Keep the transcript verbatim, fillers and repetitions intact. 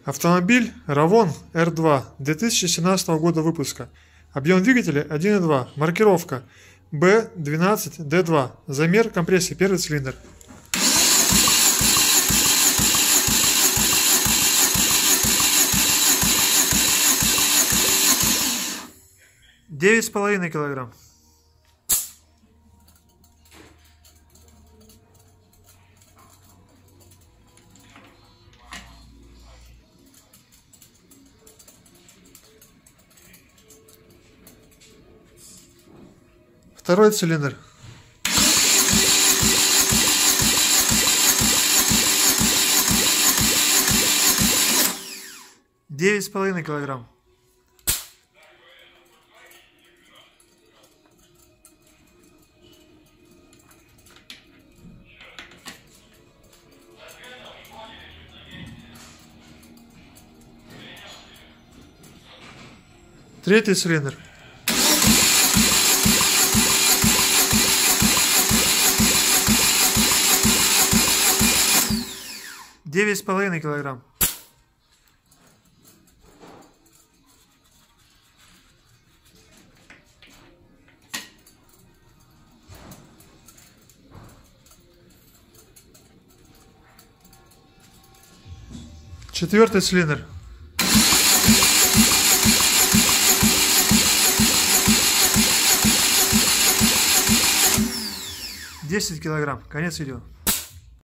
Автомобиль равон эр два две тысячи семнадцатого года выпуска. Объем двигателя один и два. Маркировка бэ двенадцать дэ два. Замер компрессии первый цилиндр. девять с половиной килограмм. Второй цилиндр. девять с половиной килограмм. Третий цилиндр. девять с половиной килограмм. Четвертый цилиндр. десять килограмм. Конец видео.